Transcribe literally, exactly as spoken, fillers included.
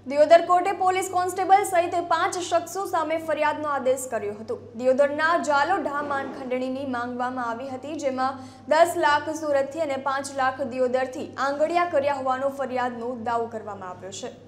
દિયોદર કોર્ટે police constable સહિત પાંચ શખ્સો સામે ફરિયાદનો આદેશ કર્યો હતો। દિયોદરના જાલોઢા માનખંડણીની માંગવામાં આવી હતી, જેમાં દસ લાખ સુરતથી અને પાંચ લાખ દિયોદરથી આંગળિયા કર્યા હોવાનો ફરિયાદનો દાવો કરવામાં આવ્યો છે।